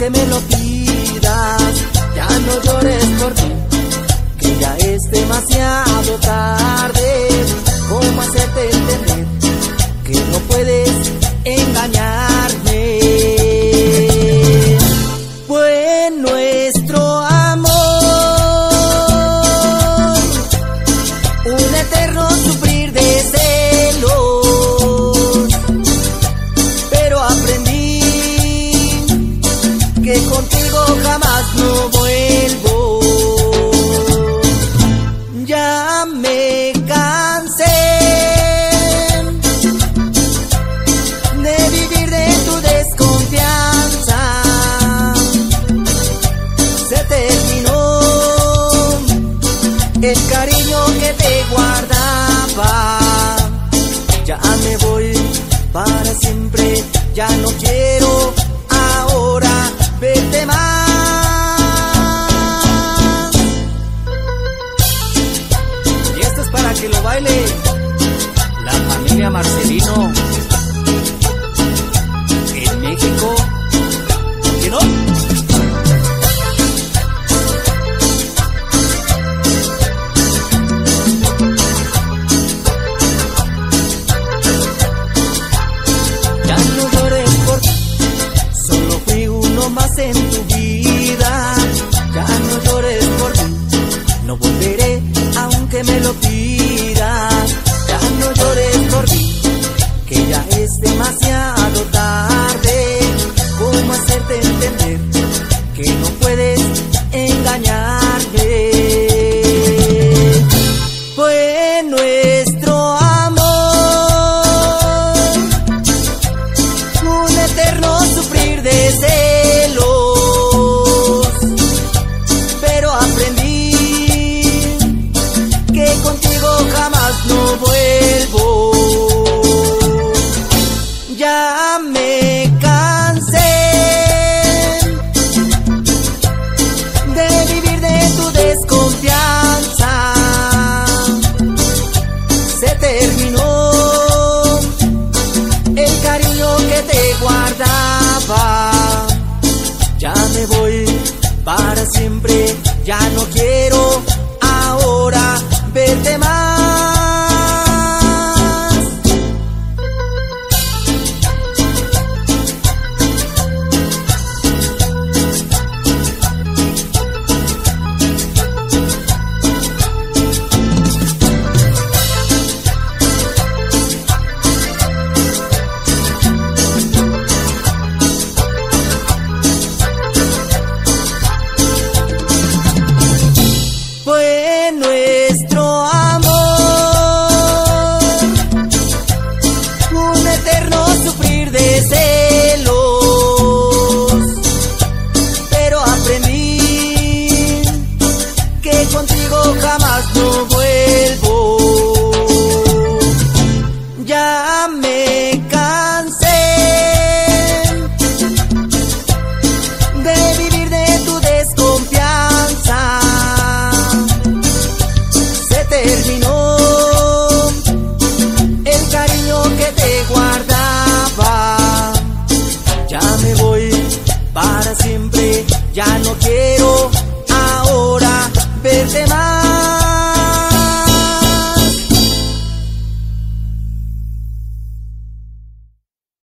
aunque me lo pidas. Ya no llores por mí, que ya es demasiado tarde. ¿Cómo hacerte entender que no puedes engañarme? Fue nuestro amor un eterno sufrir de celos, pero aprendí que contigo jamás no vuelvo. Ya me cansé de vivir de tu desconfianza. Se terminó el cariño que te guardaba. Ya me voy para siempre, ya no quiero ahora verte más. Y esto es para que lo baile la familia Marcelino en México. ¿Y no? Ya no llores por ti, solo fui uno más en tu vida. Ya no llores por mí, no volveré aunque me lo pidas. Ya no llores por mí, que ya es demasiado tarde. ¿Cómo hacerte entender que no puedes engañarme? Fue nuestro amor un eterno sufrir de celos, pero aprendí que contigo jamás no vuelvo. Ya me cansé de vivir de tu desconfianza. Se terminó el cariño que te guardaba. Ya me voy para siempre, ya no quiero ahora verte más. Fue nuestro amor un eterno sufrir de celos, pero aprendí que contigo jamás no vuelvo. Ya me cansé de vivir de tu desconfianza. Terminó el cariño que te guardaba. Ya me voy para siempre, ya no quiero